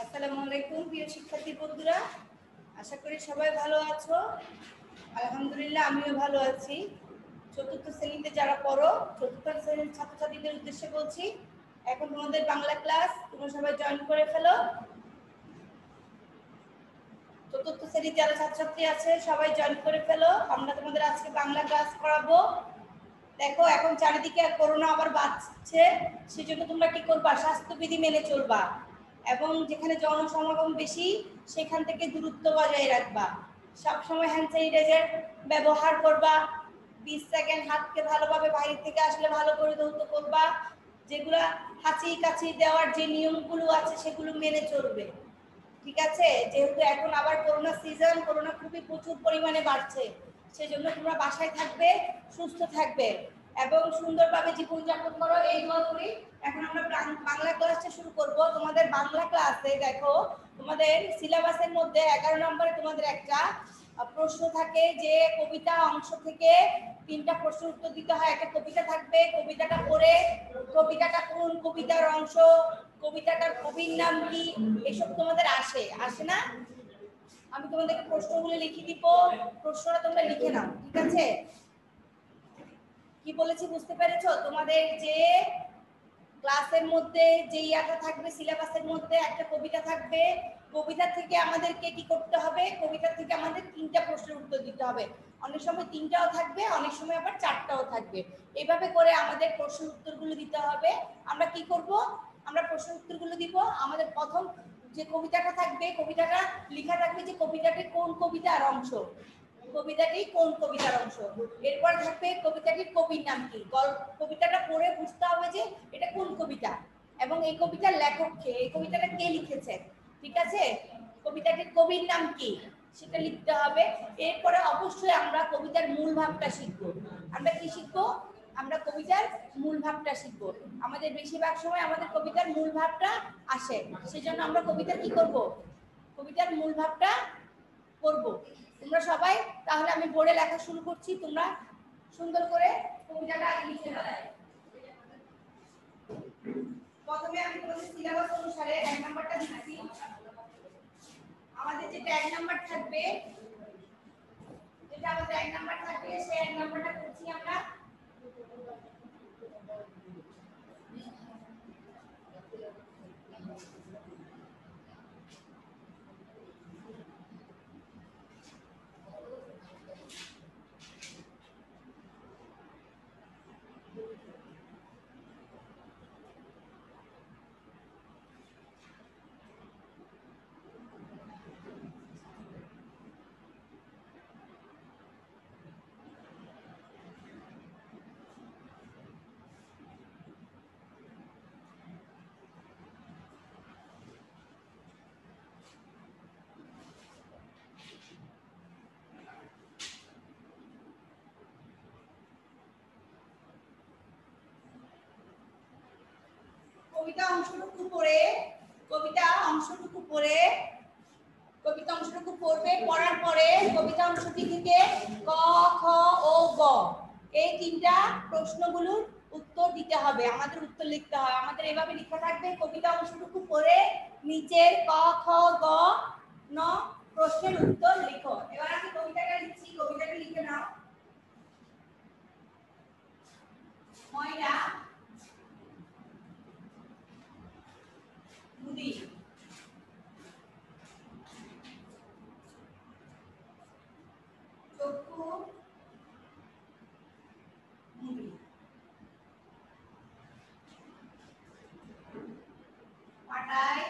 আসসালামু আলাইকুম প্রিয় শিক্ষার্থী বন্ধুরা, আশা করি সবাই ভালো আছো। আলহামদুলিল্লাহ আমিও ভালো আছি। চতুর্থ শ্রেণীতে যারা পড়ো, চতুর্থ শ্রেণীর ছাত্রছাত্রীদের উদ্দেশ্যে বলছি, এখন তোমাদের বাংলা ক্লাস, তোমরা সবাই জয়েন করে ফেলো। চতুর্থ শ্রেণীর যারা ছাত্রছাত্রী আছে সবাই জয়েন করে ফেলো। আমরা তোমাদের আজকে বাংলা ক্লাস করাবো। দেখো এখন চারিদিকে করোনা আবার বাড়ছে, সেজন্য তোমরা কি করবা, স্বাস্থ্যবিধি মেনে চলবা এবং যেখানে জনসমাগম বেশি সেখান থেকে দূরত্ব বজায় রাখবা। সবসময় হ্যান্ড স্যানিটাইজার ব্যবহার করবা। 20 সেকেন্ড হাতকে ভালোভাবে বাইরে থেকে আসলে ভালো করে ধৌত করবা। যেগুলা হাঁচি কাশি দেওয়ার যে নিয়মগুলো আছে সেগুলো মেনে চলবে, ঠিক আছে? যেহেতু এখন আবার করোনা সিজন, করোনা খুবই প্রচুর পরিমাণে বাড়ছে, সেজন্য তোমরা বাসায় থাকবে, সুস্থ থাকবে এবং সুন্দরভাবে জীবনযাপন করো, এই দোয়া করি। এখন আমরা বাংলা ক্লাসটা শুরু করব। তোমাদের বাংলা ক্লাসে দেখো, তোমাদের সিলেবাসের মধ্যে 11 নম্বরে তোমাদের একটা প্রশ্ন থাকে যে কবিতা অংশ থেকে 3টা প্রশ্ন উত্তর দিতে হয়। একটা কবিতা থাকবে, কবিতাটা পড়ে কবিতাটা কোন কবিতার অংশ, কবিতাটার কবির নাম কি, এসব তোমাদের আসে না? আমি তোমাদেরকে প্রশ্নগুলো লিখে দিব, প্রশ্নটা তোমরা লিখে নাও, ঠিক আছে? কি বলেছি বুঝতে পেরেছো? তোমাদের যে ক্লাসের মধ্যে যে ইয়াটা থাকবে, সিলেবাসের মধ্যে একটা কবিতা থাকবে, কবিতা থেকে আমাদেরকে কি করতে হবে, কবিতা থেকে আমাদের 3টা প্রশ্নের উত্তর দিতে হবে। অনেক সময় 3টাও থাকবে, অনেক সময় আবার 4টাও থাকবে। এইভাবে করে আমাদের প্রশ্ন উত্তরগুলো দিতে হবে। আমরা কি করব, আমরা প্রশ্ন উত্তরগুলো দিব। আমাদের প্রথম যে কবিতাটা থাকবে, কবিতাটা লেখা থাকবে যে কবিতাটি কোন কবিতার অংশ, কবিতাটি কোন কবিতার অংশ। এরপর থাকবে কবিতাটির কবির নাম কি। কবিতাটা পড়ে বুঝতে হবে যে এটা কোন কবিতা এবং এই কবিতার লেখক কে, এই কবিতাটা কে লিখেছে, ঠিক আছে? কবিতাটির কবির নাম কি সেটা লিখতে হবে। এরপরে অবশ্যই আমরা কবিতার মূল ভাবটা শিখব। আমরা কি শিখবো, আমরা কবিতার মূল ভাবটা শিখব। আমাদের বেশিরভাগ সময় আমাদের কবিতার মূল ভাবটা আসে, সেজন্য আমরা কবিতার কি করব, কবিতার মূল ভাবটা করব। তোমরা সবাই তাহলে, আমি বোর্ডে লেখা শুরু করছি, তোমরা সুন্দর করে কবিতাটা লিখে নাও। প্রথমে আমি তোমাদের সিলেবাস অনুসারে 1 নাম্বারটা দিচ্ছি। আমাদের যে 1 নাম্বার থাকবে, যেটা আমাদের 1 নাম্বার থাকবে, সেই 1 নাম্বারটা করছি আমরা। কবিতা অংশটুকু পড়বে। পড়ার পরে কবিতা অংশটি থেকে ক, খ ও গ এই 3টা প্রশ্নগুলোর উত্তর দিতে হবে, আমাদের উত্তর লিখতে হবে। আমাদের এভাবে লেখা থাকবে, কবিতা অংশটুকু পড়ে নিচের ক, খ, গ ন প্রশ্নের উত্তর লিখো। এবার আমি কবিতাটা লিখছি, কবিতাটা লিখে নাও। ময়না মুদি চক্ষু মুদি পাটায়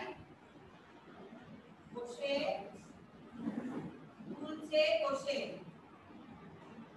বসে তুলছে বসে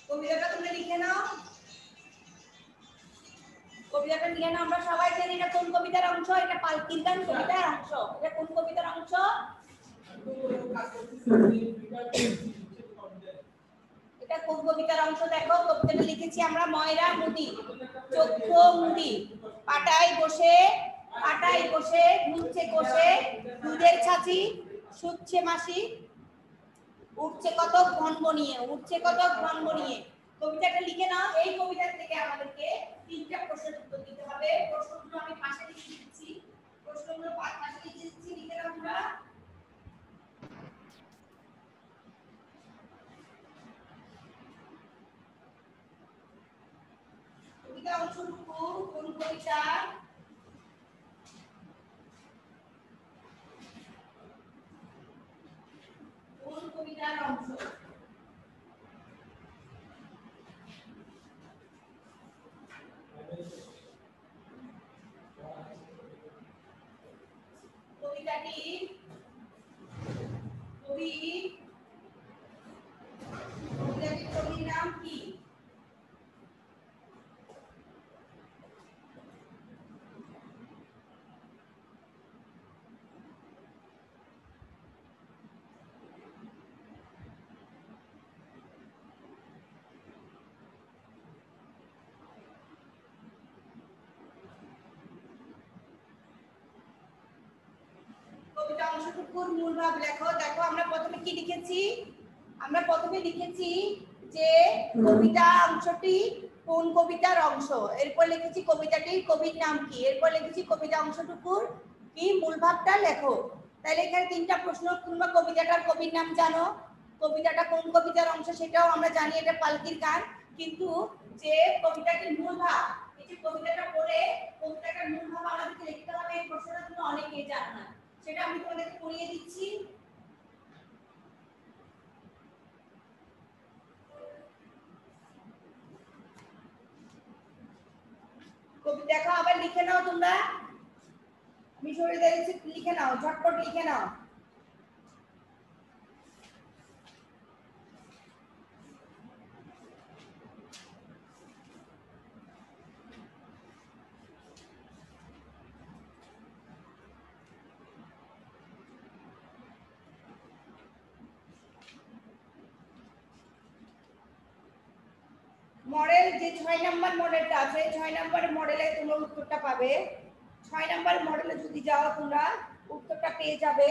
কবিতাটা তোমরা লিখে নাও। কবিতাটা লিখে নাও। আমরা সবাই জানি এটা কোন কবিতার অংশ। এটা পালকির গান কবিতার অংশ। এটা কোন কবিতার অংশ? এটা কোন কবিতার অংশ দেখো। কবিতাটা লিখেছি আমরা ময়রা মুদি। চক্ষু মুদি, পাটায় বসে ঘুরছে কষে, দুধের ছাঁচি শুচ্ছে মাসি, উঠছে কত ঘন বনিয়ে, কবিতাটা লিখে নাও। এই কবিতা থেকে আমাদেরকে 3টা প্রশ্নের উত্তর দিতে হবে। প্রশ্নগুলো আমি পাশে লিখে দিচ্ছি। প্রশ্নগুলো পাশে লিখে দিচ্ছি, লিখে নাও তোমরা। কবিতা অংশটুকু কোন কবিতা? কোন কবিতার অংশ? কবিতাটি কবির নাম কি? কবিতা অংশটুকুর মূল ভাব লেখো। দেখো আমরা প্রথমে কি লিখেছি? আমরা প্রথমে লিখেছি যে কবিতা অংশটি কোন কবিতার অংশ। এরপর লিখেছি কবিতাটির কবির নাম কি। এরপর লিখেছি কবিতা অংশটুকুর কি মূল ভাবটা লেখো। তাহলে এখানে 3টা প্রশ্ন। তোমরা কবিতাটার কবির নাম জানো, কবিতাটা কোন কবিতার অংশ সেটাও আমরা জানি, এটা পালকির গান। কিন্তু যে কবিতাটির মূল ভাব, এই যে কবিতাটা পড়ে কবিতাটার মূল ভাব আমাদেরকে লিখতে হবে, এই প্রশ্নটা তোমরা অনেকেই জানো না, সেটা আমি তোমাদেরকে পড়িয়ে দিচ্ছি। কবিতা দেখো, আবার লিখে নাও তোমরা। আমি সরে দিয়েছি, লিখে নাও, ঝটপট লিখে নাও। মডেল যে 6 নাম্বার মডেলটা আছে, 6 নাম্বার মডেলে তোমরা উত্তরটা পাবে। 6 নাম্বার মডেলে যদি যাও তোমরা উত্তরটা পেয়ে যাবে।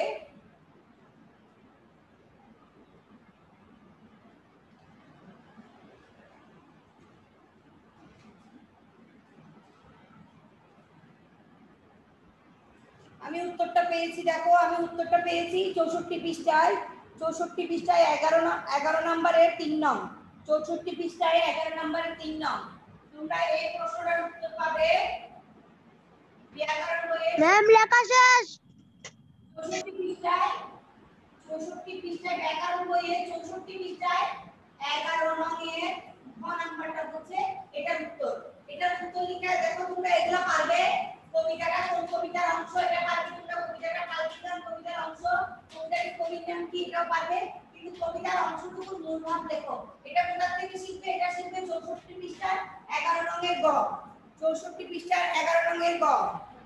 আমি উত্তরটা পেয়েছি, দেখো আমি উত্তরটা পেয়েছি 64 পৃষ্ঠায়। 64 পৃষ্ঠায় 11 নম্বরের 3 নং। 64 পৃষ্ঠায় 11 নম্বরের 3 নং। তোমরা এই প্রশ্নটার উত্তর পাবে ব্যাকরণ বইয়ে। ম্যাম লেখা শেষ। 64 পৃষ্ঠায়, 64 পৃষ্ঠায় ব্যাকরণ বইয়ে 64 পৃষ্ঠায় 11 নংয়ের খ নাম্বারটা হচ্ছে এটার উত্তর। এটার উত্তর লিখে দেখো তোমরা এগুলো পারবে। কবিতাটা কোন কবিতার অংশ এটা পারবে তোমরা। কবিতাটা পালকি গান কবিতার অংশ। কবিতার কবির নাম কি এটাও পারবে। কিন্তু কবিতার অংশটুকু মূল ভাব লেখো। এটা কোথা থেকে শিখবে? এটা শিখবে 64 পৃষ্ঠার 11 নংয়ের গ। 64 পৃষ্ঠার 11 নংয়ের গ।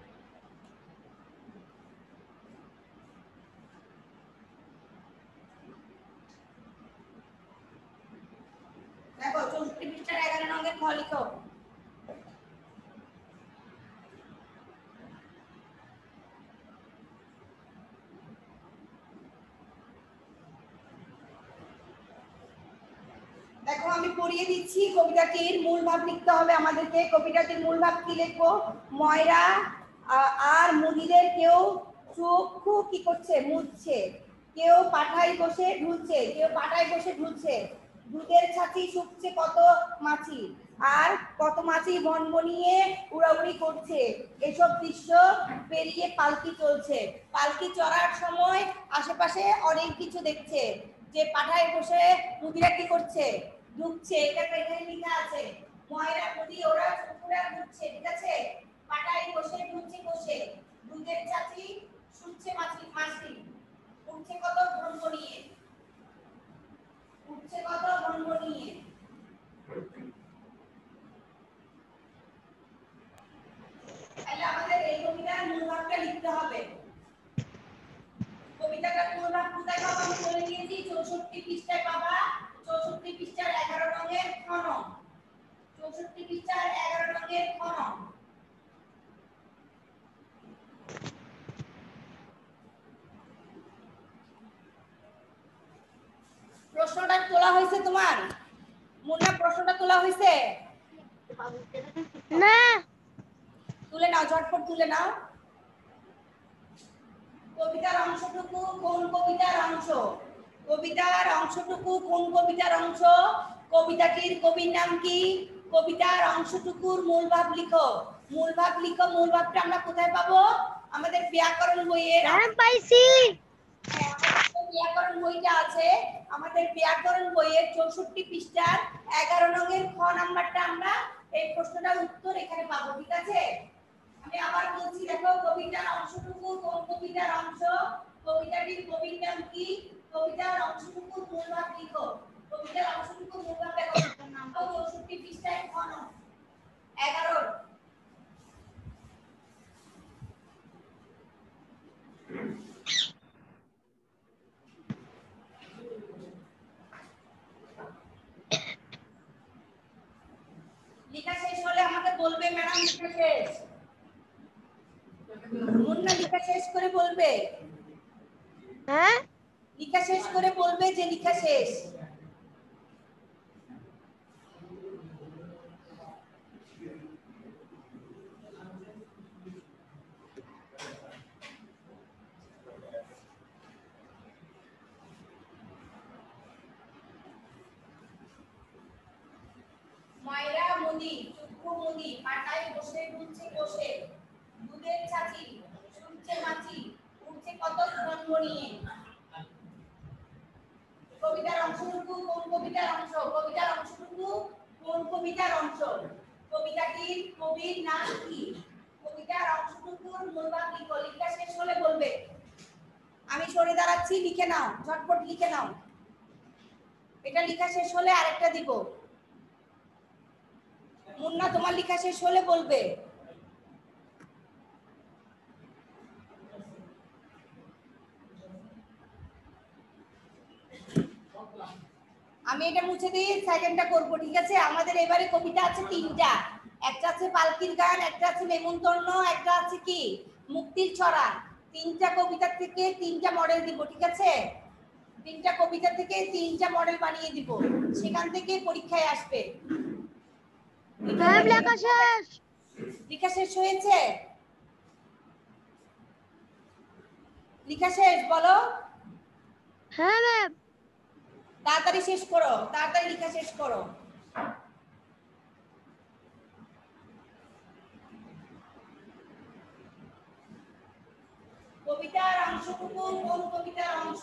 দেখো 64 পৃষ্ঠার 11 নংয়ের খ লিখো। দেখো আমি পড়িয়ে দিচ্ছি। কবিতাটির মূল ভাব লিখতে হবে আমাদেরকে। কবিতাটির মূল ভাব কি লিখবো? ময়রা আর মুদিদের কেউ চক্ষু কি করছে? মুছছে। কেউ পাঠায় বসে ঢুলছে। দুধের ছাতি শুকছে কত মাছি, আর কত মাছি বনবনিয়ে উড়াউড়ি করছে। এসব দৃশ্য পেরিয়ে পালকি চলছে। পালকি চড়ার সময় আশেপাশে অনেক কিছু দেখছে। যে পাঠায় বসে মুদিরা কি করছে? ঢুকছে। এটা এখানে লেখা আছে ময়রা মুদি ওরা ঢুকছে, ঠিক আছে? পাঠায় বসে ঢুকছে বসে, দুধের চাচি শুনছে মাছি মাছি, উঠছে কত ভ্রমণিয়ে, পৃষ্ঠায় পাবা 64 পৃষ্ঠার 11 রঙের ঘন। 64 পৃষ্ঠার 11 রঙের ঘন। প্রশ্নটা তোলা হয়েছে তোমার? মুন্না প্রশ্নটা তোলা হয়েছে? না। তুলে নাও, ঝটপট তুলে নাও। কবিতার অংশটুকু কোন কবিতার অংশ? কবিতার অংশটুকু কোন কবিতার অংশ? কবিতাটির কবির নাম কি? কবিতার অংশটুকুর মূল ভাব লিখো। মূল ভাব লিখো। মূল ভাবটা আমরা কোথায় পাবো? আমাদের ব্যাকরণ বইয়ের। পাইছি। হ্যাঁ, আমাদের ব্যাকরণ বইটা আছে। আমাদের ব্যাকরণ বইয়ের 64 পৃষ্ঠার 11 নংয়ের খ নাম্বারটা আমরা এই প্রশ্নটার উত্তর এখানে পাবো। ঠিক আছে? আমি আবার বলছি, দেখো কবিতার অংশটুকু কোন কবিতার অংশ? কবিতাটির কবির নাম কি? কবিতার অংশটুকুর মূল ভাব লিখো। কবিতার অংশটুকুর মূল ভাব লেখো। 64 পৃষ্ঠায় খ নং 11। লেখা শেষ হলে আমাকে বলবে ম্যাডাম লেখা শেষ। মুন্না লেখা শেষ করে বলবে। হ্যাঁ, লেখা শেষ করে বলবে যে লেখা শেষ। ময়রা মুদি, চক্ষু মুদি, পাটায় বসে দুলছে বসে, দুধের ছাঁচি, শুনছে মাছি, উঠছে কত গনগনিয়ে। কবিতার অংশটুকু কোন কবিতার অংশ? কবিতার অংশটুকু কোন কবিতার অংশ? কবিতাটির কবির নাম কি? কবিতার অংশটুকুর মূল ভাব লিখো। লেখা শেষ হলে বলবে। আমি সরে দাঁড়াচ্ছি, লিখে নাও, ঝটপট লিখে নাও। এটা লেখা শেষ হলে আরেকটা দিব। মুন্না তোমার লেখা শেষ হলে বলবে। আমি এটা মুছে দিয়ে সেকেন্ডটা করব। ঠিক আছে? আমাদের এবারে কবিতা আছে তিনটা। একটা আছে পালকির গান, একটা আছে নেমন্তন্ন, একটা আছে কি মুক্তির ছড়া। তিনটা কবিতা থেকে তিনটা মডেল দিব। ঠিক আছে? তিনটা কবিতা থেকে তিনটা মডেল বানিয়ে দিব, সেখান থেকে পরীক্ষায় আসবে। ম্যাম লেখা শেষ। লেখা শেষ হয়েছে? লেখা শেষ বলো। হ্যাঁ ম্যাম। তাড়াতাড়ি শেষ করো, তাড়াতাড়ি লেখা শেষ করো। কবিতার অংশটুকু কোন কবিতার অংশ?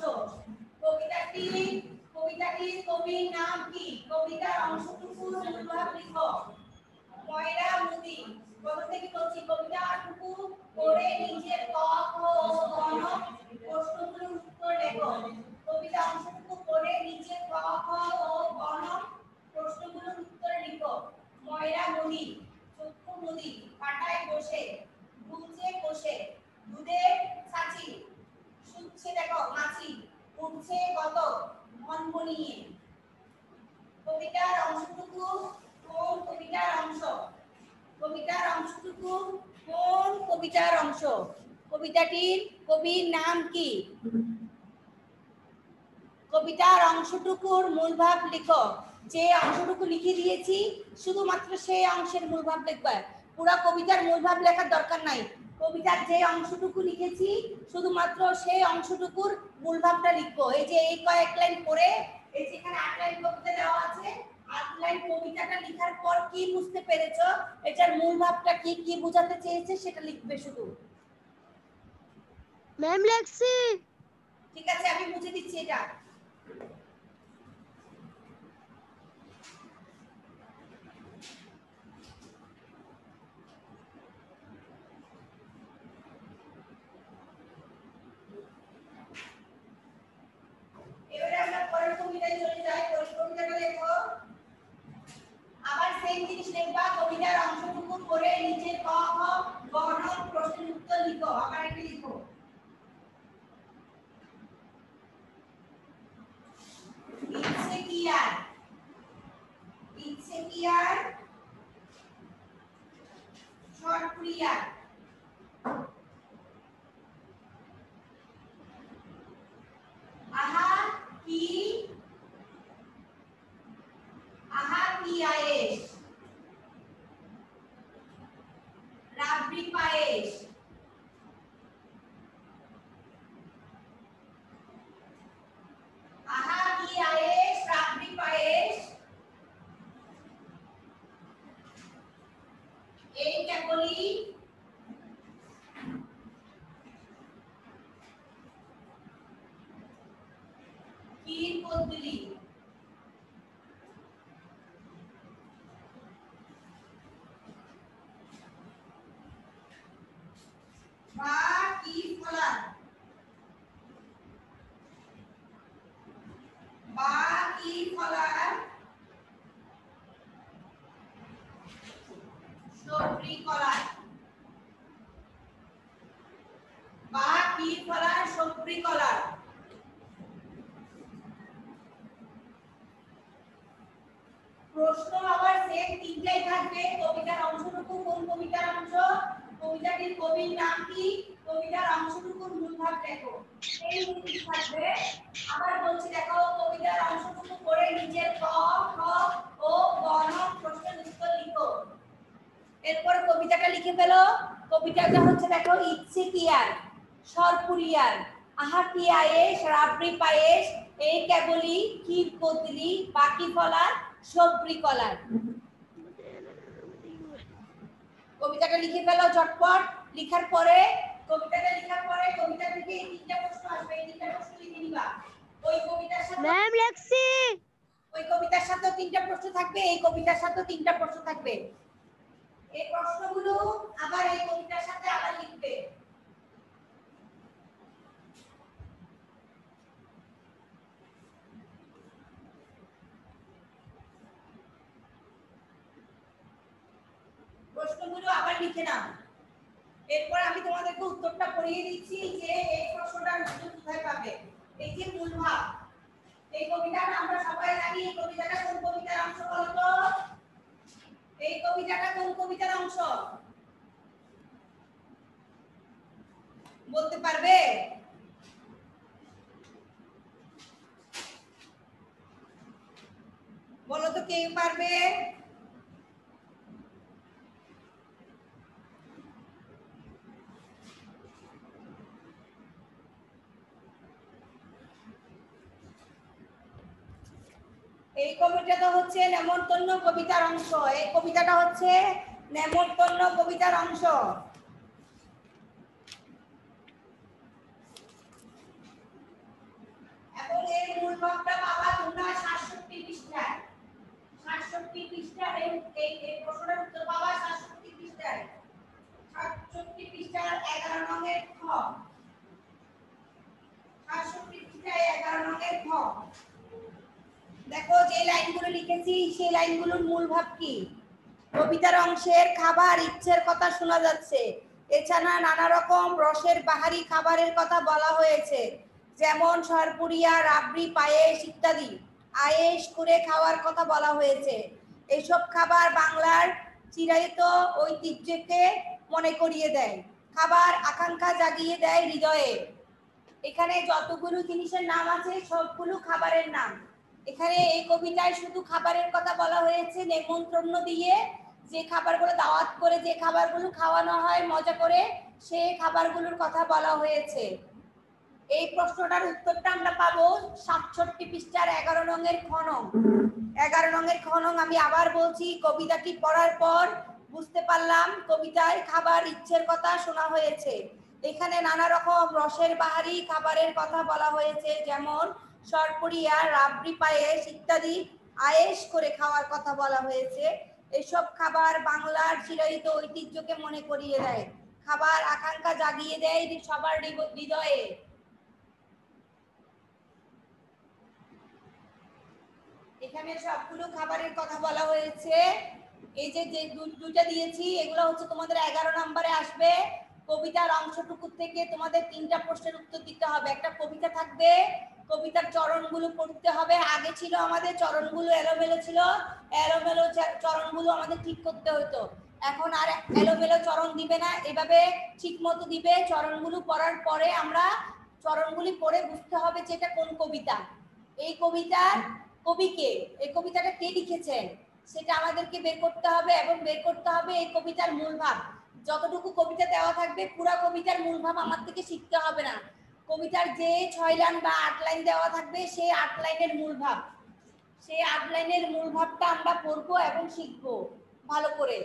কবিতাটির কবির নাম কি? কবিতার অংশটুকুর মূল ভাব লিখো। ময়রা মুদি। প্রথম থেকে বলছি, কবিতাটুকু পড়ে নিজের ক খ ও গণ প্রশ্নগুলোর উত্তর লেখো। কবিতা অংশটুকু পড়ে নিজের ক খ ও গণ প্রশ্নগুলোর উত্তর লিখো। ময়রা মুদি, চক্ষু মুদি, পাটায় বসে, দুলছে বসে, দুধের ছাঁচি, শুচ্ছে দেখো মাছি, উঠছে কত মনমনিয়ে। কবিতার অংশটুকু কোন কবিতার অংশ? কবিতার অংশটুকু কোন কবিতার অংশ? কবিতাটির কবির নাম কি? কবিতার অংশটুকুর মূল ভাব লিখো। যে অংশটুকু লিখে দিয়েছি শুধুমাত্র সেই অংশের মূল ভাব লিখবে। পুরো কবিতার মূল ভাব লেখার দরকার নাই। কবিতার যে অংশটুকু লিখেছি শুধুমাত্র সেই অংশটুকুর মূল ভাবটা লিখবো। এই যে এই কয়েক লাইন পড়ে, এই যেখানে 8 লাইন কবিতা দেওয়া আছে, 8 লাইন কবিতাটা লেখার পর কি বুঝতে পেরেছো, এটার মূল ভাবটা কি কি বোঝাতে চেয়েছে সেটা লিখবে শুধু। ম্যাম লেখছি। ঠিক আছে, আমি মুছে দিচ্ছি এটা। এবারে আমরা পরের কবিতায় চলে যাই। পরের কবিতাটা লেখো। আবার সেম জিনিস লিখবা। কবিতার অংশটুকু পড়ে নিচে ক খ গণ প্রশ্নের উত্তর লিখো। আবার এটা লিখো। আর ইচ্ছে কি আর সরপুরি আর আহা কি আয়েশ রাবড়ি পায়েশ আহা কি আয়েশ রাবড়ি পায়েশ এই কেবলই ক্ষীর কদলি বা কি ফলার বা কি ফলার সবরি কলার বা কি ফলার সবরি কলার প্রশ্ন আবার সেম তিনটাই থাকবে কবিতার অংশটুকু কোন কবিতার অংশ কবিতাটির কবির নাম কি কবিতার অংশটুকুর মূলভাব দেখো এই মূলটি থাকবে আবার বলছি দেখো কবিতার অংশটুকু পড়ে নিচের ক খ ও গ নং প্রশ্নের উত্তর লিখো এরপর কবিতাটা লিখে ফেলো কবিতাটা হচ্ছে দেখো ইচ্ছে কি আর সরপুরিয়ার আহা কি আয়েশ রাবড়ি পায়েশ এই কেবলই ক্ষীর কদলি বাকি ফলার সবরি কলার কবিতাটা লিখে ফেলো ঝটপট লিখার পরে কবিতাটা লেখার পরে কবিতা থেকে এই তিনটা প্রশ্ন আসবে এই তিনটা প্রশ্ন লিখে নিবা ওই কবিতার সাথে ম্যাম লেখছি ওই কবিতার সাথে তিনটা প্রশ্ন থাকবে এই কবিতার সাথে তিনটা প্রশ্ন থাকবে এই প্রশ্নগুলো আবার এই কবিতার সাথে আবার লিখবে প্রশ্নগুলো আবার লিখে নাও এরপর আমি তোমাদেরকে উত্তরটা পড়িয়ে দিচ্ছি যে এই প্রশ্নটার উত্তর কোথায় পাবে এই যে মূলভাব এই কবিতাটা আমরা সবাই জানি এই কবিতাটা কোন কবিতার অংশ বলো তো এই কবিতাটা কোন কবিতার অংশ বলতে পারবে বলো তো কে পারবে এই কবিতাটা হচ্ছে নেমন্তন্ন কবিতার অংশ এই কবিতাটা হচ্ছে নেমন্তন্ন কবিতার অংশ এবং এর মূল ভাবটা পাবা তোমরা 67 পৃষ্ঠায় 67 পৃষ্ঠার এই প্রশ্নের উত্তর পাবা 67 পৃষ্ঠায় 67 পৃষ্ঠার 11 নংয়ের খ 67 পৃষ্ঠায় 11 নংয়ের খ দেখো যে লাইনগুলো লিখেছি সেই লাইনগুলোর মূল ভাব কি কবিতার অংশের খাবার ইচ্ছের কথা শোনা যাচ্ছে এছাড়া নানা রকম রসের বাহারি খাবারের কথা বলা হয়েছে যেমন সরপুরিয়া রাবড়ি পায়েস ইত্যাদি আয়েশ করে খাওয়ার কথা বলা হয়েছে এইসব খাবার বাংলার চিরায়ত ঐতিহ্যকে মনে করিয়ে দেয় খাবার আকাঙ্ক্ষা জাগিয়ে দেয় হৃদয়ে এখানে যতগুলো জিনিসের নাম আছে সবগুলো খাবারের নাম এখানে এই কবিতায় শুধু খাবারের কথা বলা হয়েছে নেমন্তন্ন দিয়ে যে খাবারগুলো দাওয়াত করে যে খাবারগুলো খাওয়ানো হয় মজা করে সেই খাবারগুলোর কথা বলা হয়েছে এই প্রশ্নটার উত্তরটা আমরা পাবো 67 পৃষ্ঠার 11 নংয়ের খ নং 11 নংয়ের খ নং আমি আবার বলছি কবিতাটি পড়ার পর বুঝতে পারলাম কবিতায় খাবার ইচ্ছের কথা শোনা হয়েছে এখানে নানা রকম রসের বাহারি খাবারের কথা বলা হয়েছে যেমন সরপুরিয়া রাবড়ি পায়েস ইত্যাদি আয়েশ করে খাওয়ার কথা বলা হয়েছে এসব খাবার বাংলার চিরায়ত ঐতিহ্যকে মনে করিয়ে দেয় খাবার আকাঙ্ক্ষা জাগিয়ে দেয় সবার হৃদয়ে এখানে সবগুলো খাবারের কথা বলা হয়েছে এই যে দুইটা দিয়েছি এগুলো হচ্ছে তোমাদের 11 নম্বরে আসবে কবিতার অংশটুকু থেকে তোমাদের তিনটা প্রশ্নের উত্তর দিতে হবে একটা কবিতা থাকবে কবিতার চরণগুলো পড়তে হবে। আগে ছিল আমাদের চরণগুলো এলোমেলো ছিল, এলোমেলো চরণগুলো আমাদের ঠিক করতে হতো। এখন আর এলোমেলো চরণ দিবে না, এভাবে ঠিক মতো দিবে। চরণগুলো পড়ার পরে আমরা চরণগুলি পড়ে বুঝতে হবে যে এটা কোন কবিতা, এই কবিতার কবিকে, এই কবিতাটা কে লিখেছেন সেটা আমাদেরকে বের করতে হবে। এবং বের করতে হবে এই কবিতার মূল ভাব। যতটুকু কবিতা দেওয়া থাকবে পুরো কবিতার মূল ভাব আমার থেকে শিখতে হবে না। কবিতার যে 6 লাইন বা 8 লাইন দেওয়া থাকবে সেই 8 লাইনের মূল ভাব, সেই 8 লাইনের মূল ভাবটা আমরা পড়বো এবং শিখবো ভালো করে।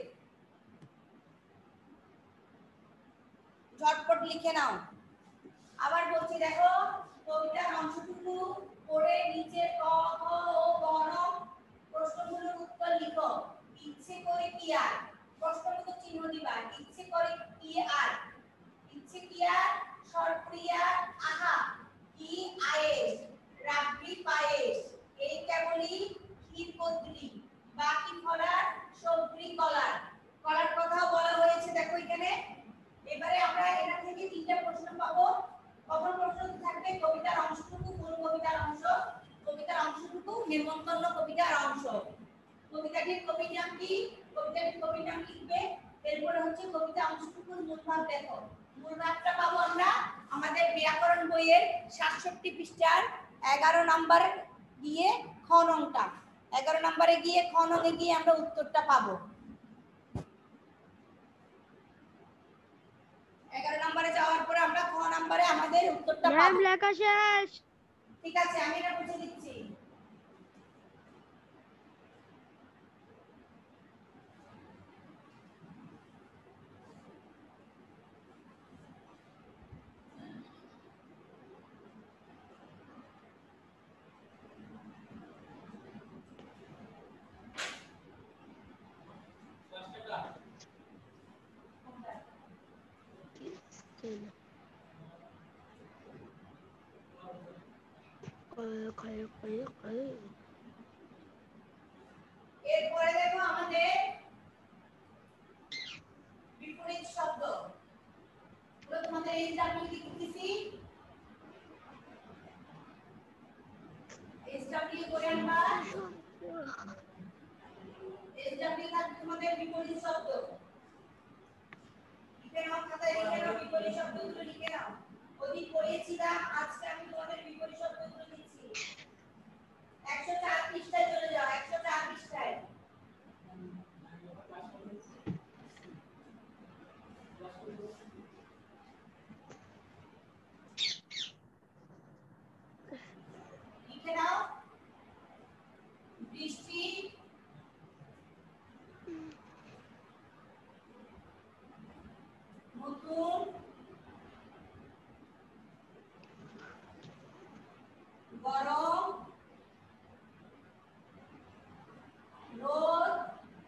ঝটপট লিখে নাও। আবার বলছি দেখো, কবিতার অংশটুকু পড়ে নিচে ক খ ও গ ন প্রশ্নগুলোর উত্তর লিখো। ইচ্ছে করে কি আর, প্রশ্নবোধক চিহ্ন দিবা। ইচ্ছে করে কি আর, ইচ্ছে কি আর, সরক্রিয়া আহা, কি আয়েশ, রাব্বি পায়েশ, এই কেবলই ক্ষীর কদলি, বাকি ফলার সবরি কলার। কলার কথাও বলা হয়েছে দেখো এখানে। এবারে আমরা এখান থেকে 3টা প্রশ্ন পাবো। প্রথম প্রশ্ন থাকবে কবিতার অংশটুকু কোন কবিতার অংশ, কবিতার অংশটুকু হেমন্তন্ন কবিতার অংশ। কবিতাটির কবির নাম কি, কবিতাটির কবির নাম লিখবে। এরপরে হচ্ছে কবিতা অংশটুকুর মূল ভাব দেখো। মূল ভাবটা পাবো আমরা আমাদের ব্যাকরণ বইয়ের 67 পৃষ্ঠার 11 নম্বর গিয়ে খ নংটা, 11 নম্বরে গিয়ে খ নংয়ে গিয়ে আমরা উত্তরটা পাবো। 11 নম্বরে যাওয়ার পরে আমরা খ নম্বরে আমাদের উত্তরটা পাবো। ম্যাম লেখা শেষ। ঠিক আছে, আমি এটা বুঝে দিচ্ছি। এরপরে দেখো আমাদের বিপরীত শব্দ পুরো তোমাদের এই যে আমি লিখতেছি, এসডব্লিউ করে আমরা এসডব্লিউ থাকবে তোমাদের বিপরীত শব্দ। লিখে নাও, খাতায় লিখে নাও, বিপরীত শব্দগুলো লিখে নাও। ওদিন পড়িয়েছিলাম, আজকে আমি তোমাদের বিপরীত শব্দগুলো লিখছি। 104 পৃষ্ঠায় চলে যাও, 104 পৃষ্ঠায়। লিখে নাও, বৃষ্টি, নতুন, গরম, রোদ,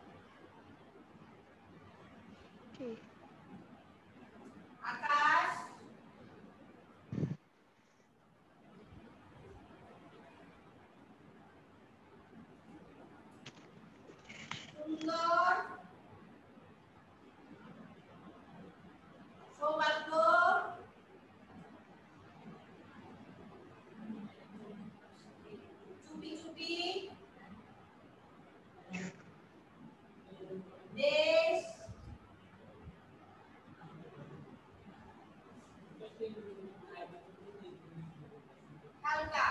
আকাশ, সুন্দর, সৌভাগ্য, চুপি চুপি, দেশ, হালকা।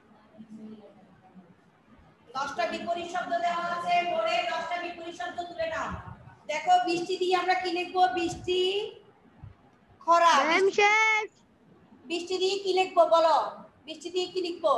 10টা বিপরীত শব্দ দেওয়া আছে, পরে 10টা বিপরীত শব্দ তুলে নাও। দেখো বৃষ্টি দিয়ে আমরা কি লিখবো, বৃষ্টি, খরা। ম্যাম শেষ। বৃষ্টি দিয়ে কি লিখবো বলো, বৃষ্টি দিয়ে কি লিখবো,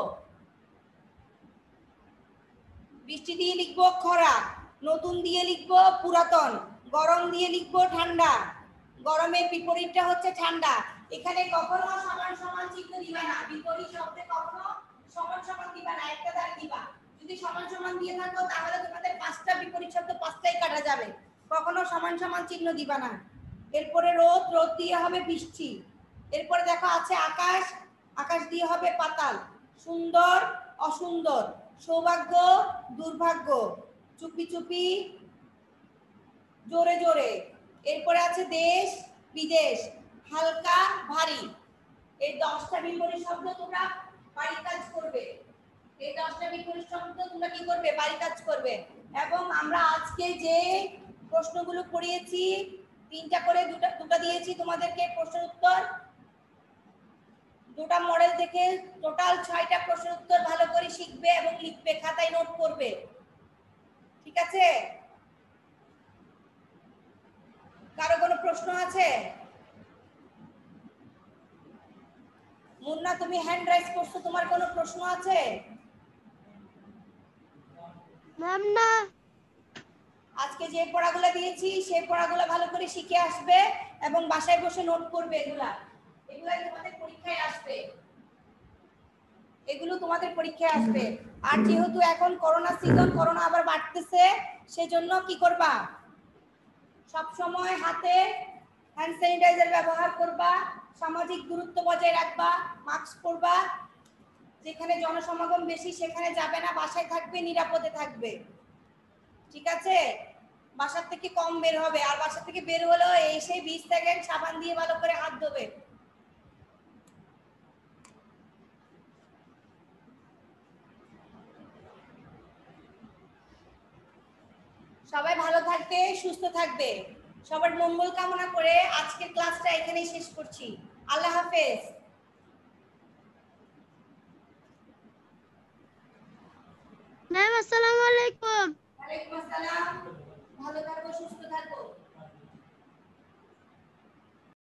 বৃষ্টি দিয়ে লিখবো খরা, নতুন দিয়ে লিখবো পুরাতন, গরম দিয়ে লিখবো ঠান্ডা। গরমের বিপরীতটা হচ্ছে ঠান্ডা। এখানে কখনো সমান সমান চিহ্ন দিবা না, বিপরীত শব্দে কখনো সমান সমান দিবা না, একটা দাগ দিবা। যদি সমান সমান দিয়ে থাকো তাহলে তোমাদের 5টা বিপরীত শব্দ 5টাই কাটা যাবে। কখনো সমান সমান চিহ্ন দিবা না। এরপরে রোদ, রোদ দিয়ে হবে বৃষ্টি। এরপরে দেখো আছে আকাশ, আকাশ দিয়ে হবে পাতাল। সুন্দর, অসুন্দর, সৌভাগ্য, দুর্ভাগ্য, চুপি চুপি, জোরে জোরে। এরপরে আছে দেশ, বিদেশ, হালকা, ভারী। এই 10টা বিপরীত শব্দ তোমরা বাড়ি কাজ করবে। এই 10টা বিপরীত শব্দ তোমরা কি করবে? বাড়ি কাজ করবে। এবং আমরা আজকে যে প্রশ্নগুলো পড়িয়েছি, 3টা করে দুটো দিয়েছি তোমাদেরকে প্রশ্ন উত্তর, দুটো মডেল থেকে টোটাল 6টা প্রশ্ন উত্তর ভালো করে শিখবে এবং লিখবে, খাতায় নোট করবে। ঠিক আছে? কারো কোনো প্রশ্ন আছে? মুন্না, তুমি হ্যান্ড রাইজ করছো, তোমার কোনো প্রশ্ন আছে? ম্যাম না। আজকে যে পড়াগুলো দিয়েছি সেই পড়াগুলো ভালো করে শিখে আসবে এবং বাসায় বসে নোট করবে। এগুলা তোমাদের পরীক্ষায় আসবে, এগুলো তোমাদের পরীক্ষায় আসবে। আর যেহেতু এখন করোনা সিজন, করোনা আবার বাড়তেছে, সেজন্য কি করবা? সব সময় হাতে হ্যান্ড স্যানিটাইজার ব্যবহার করবা, সামাজিক দূরত্ব বজায় রাখবা, মাস্ক পরবা, যেখানে জনসমাগম বেশি সেখানে যাবে না, বাসায় থাকবে, নিরাপদে থাকবে। ঠিক আছে? বাসার থেকে কম বের হবে, আর বাসা থেকে বের হলেও এসে 20 সেকেন্ড সাবান দিয়ে ভালো করে হাত ধোবে। সবাই ভালো থাকবে, সুস্থ থাকবে। সবার মঙ্গল কামনা করে আজকের ক্লাসটা এখানেই শেষ করছি। আল্লাহ হাফেজ। ম্যাম আসসালামু আলাইকুম। ওয়ালাইকুম আসসালাম। ভালো থাকো, সুস্থ থাকো।